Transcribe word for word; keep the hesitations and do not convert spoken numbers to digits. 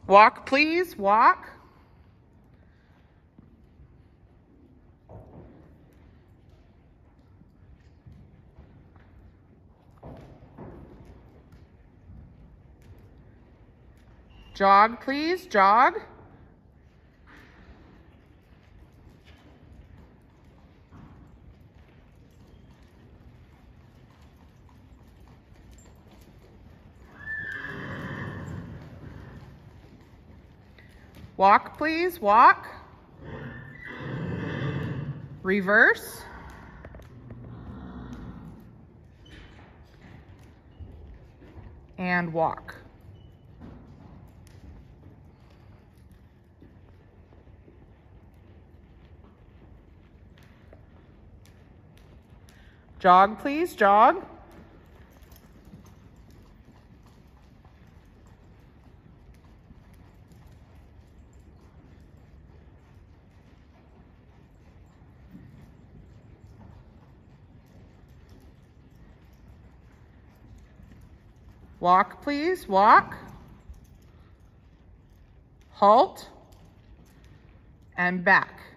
Walk, please, walk. Jog, please, jog. Walk, please, walk. Reverse. And walk. Jog, please, jog. Walk, please, walk. Halt. And back.